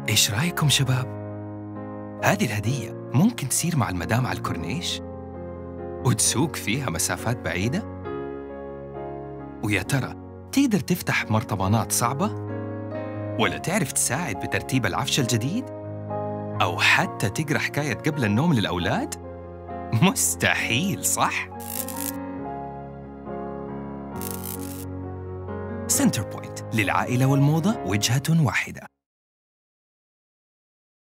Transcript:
إيش رأيكم شباب؟ هذه الهدية ممكن تسير مع المدام على الكورنيش وتسوق فيها مسافات بعيدة؟ ويا ترى تقدر تفتح مرطبانات صعبة؟ ولا تعرف تساعد بترتيب العفش الجديد؟ أو حتى تقرأ حكاية قبل النوم للأولاد؟ مستحيل صح؟ سنتر بوينت، للعائلة والموضة وجهة واحدة.